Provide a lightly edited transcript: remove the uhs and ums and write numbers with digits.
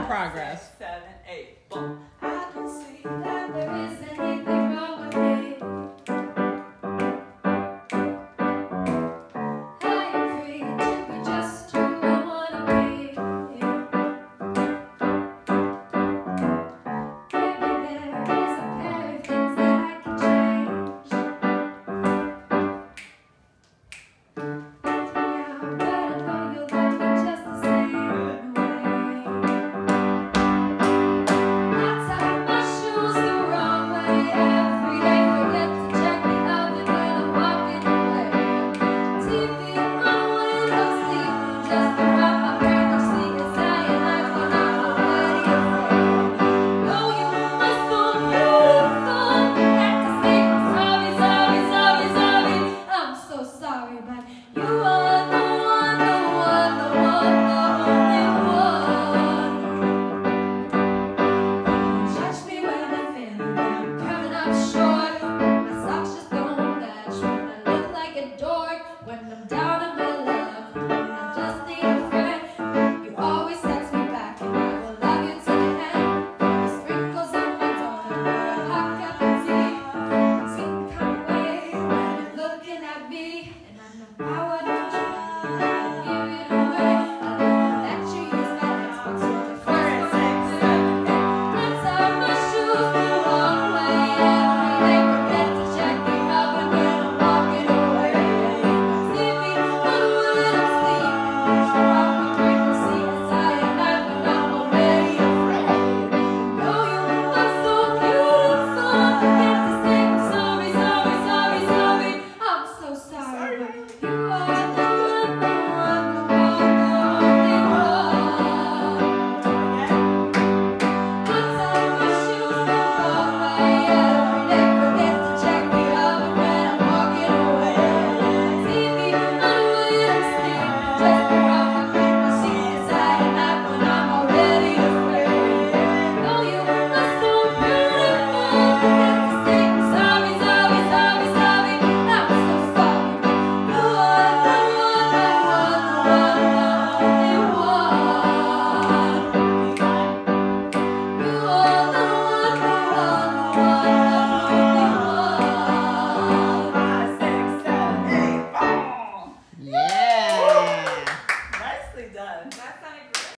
progress. 6, 7, 8. Boom. I can see that there isn't anything wrong with me. I am free to be just who I wanna be. Maybe there is a pair of things that I can change. Now, but I know you'll love me just the same way. I tie my shoes the wrong way every day. Forget to check the oven when I'm walking away. TV on when I'm sleeping, just to wrap my brain or see a cyanide when I'm already afraid. Oh, you are so beautiful. Forget to say I'm sorry, sorry, sorry, sorry. I'm so sorry, but you are the one, the one, the one, the only one. Judge me when I'm feeling that I'm coming up short. My socks just don't match. When I look like a dork. When I'm down on my luck. When I just need a friend. You always text me back and I will love you till the end. The sprinkles on my donut or a hot cup of tea. Some kind of way when you're looking at me. And I know I wouldn't try to give it away. I wouldn't let you use my Xbox for the first time. Let's tie my shoes the wrong way every day. Forget to check the oven when I'm walking away. TV on when I'm sleeping. Just rock my brain to see a cyanide when I'm already afraid. No, you are so beautiful. Forget to say I'm sorry, sorry, sorry, sorry. I'm so sorry, but you are the one, the one, the one, the only one. I tie my shoes the wrong way every day. Forget to check the oven when I'm walking away. TV on when I'm sleeping. Just rock my brain to see a cyanide when I'm already afraid. No, you are so beautiful. Forget to say I'm sorry, sorry, sorry, sorry. I'm so sorry, but you are the one, the one, the one, the only one. You are the one, the one, the one, the only one. 5, 6, 7, 8. Boom. Yeah. Nicely done. That sounded great.